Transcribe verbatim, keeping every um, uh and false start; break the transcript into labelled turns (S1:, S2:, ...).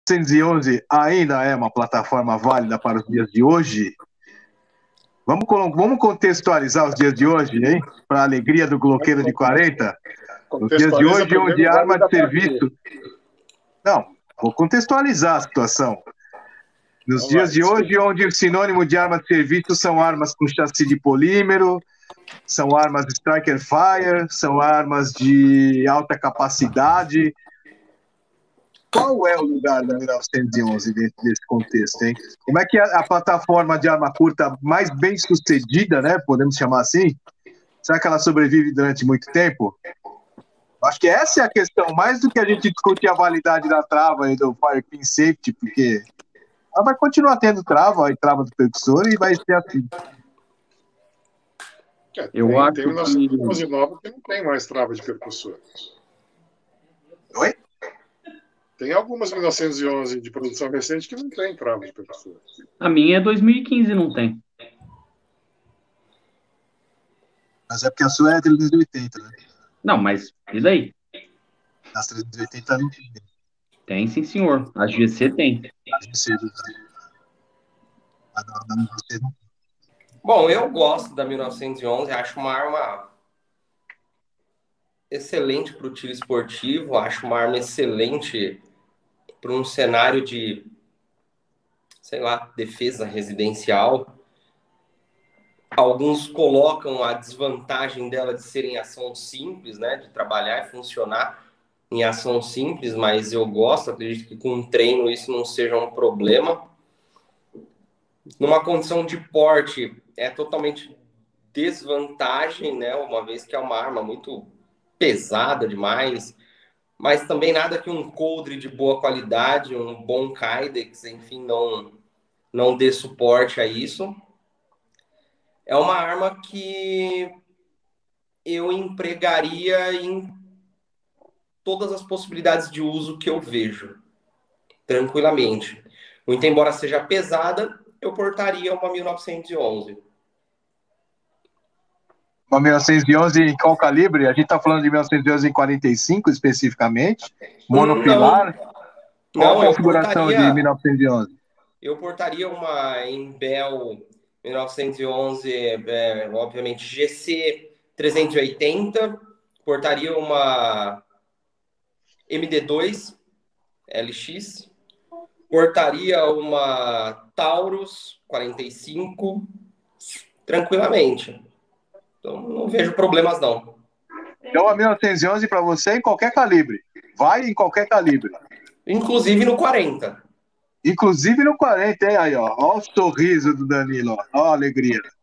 S1: novecentos e onze ainda é uma plataforma válida para os dias de hoje? Vamos, vamos contextualizar os dias de hoje, hein? Para a alegria do Gloqueiro de quarenta. Os dias de hoje, onde arma de serviço... Não, vou contextualizar a situação. Nos dias de hoje, onde o sinônimo de arma de serviço são armas com chassi de polímero, são armas de striker fire, são armas de alta capacidade. Qual é o lugar da mil novecentos e onze dentro desse contexto, hein? Como é que é a plataforma de arma curta mais bem sucedida, né? Podemos chamar assim? Será que ela sobrevive durante muito tempo? Acho que essa é a questão, mais do que a gente discutir a validade da trava e do Fire Pin Safety, porque ela vai continuar tendo trava e trava do percussor e vai ser assim.
S2: É, eu tem, acho tem mil novecentos e onze nova que não tem mais trava de percussor.
S1: Oi?
S2: Tem algumas mil novecentos e onze de produção recente que não tem trava de percussor.
S3: A minha é dois mil e quinze, não tem.
S1: Mas é porque a sua é trezentos e oitenta, né?
S3: Não, mas e daí?
S1: As trezentos e oitenta não tem.
S3: Tem, sim, senhor. A G C tem.
S1: A G C não tem. A da G C não tem.
S4: Bom, eu gosto da mil novecentos e onze, acho uma arma excelente para o tiro esportivo, acho uma arma excelente para um cenário de, sei lá, defesa residencial. Alguns colocam a desvantagem dela de ser em ação simples, né, de trabalhar e funcionar em ação simples, mas eu gosto, acredito que com treino isso não seja um problema. Numa condição de porte, é totalmente desvantagem, né? Uma vez que é uma arma muito pesada demais, mas também nada que um coldre de boa qualidade, um bom Kydex, enfim, não, não dê suporte a isso. É uma arma que eu empregaria em todas as possibilidades de uso que eu vejo, tranquilamente. Muito embora seja pesada, eu portaria uma mil novecentos e onze.
S1: Uma mil novecentos e onze em qual calibre? A gente está falando de mil novecentos e onze em quarenta e cinco especificamente? Monopilar?
S4: Não,
S1: Qual
S4: não,
S1: a configuração
S4: portaria,
S1: de mil novecentos e onze?
S4: Eu portaria uma Imbel mil novecentos e onze, é, obviamente G C trezentos e oitenta, portaria uma M D dois L X, portaria uma Taurus quarenta e cinco, tranquilamente. Então, não vejo problemas, não.
S1: Então, a mil novecentos e onze para você em qualquer calibre. Vai em qualquer calibre.
S4: Inclusive no quarenta.
S1: Inclusive no quarenta, hein? Aí, ó. Ó o sorriso do Danilo, ó. Ó a alegria.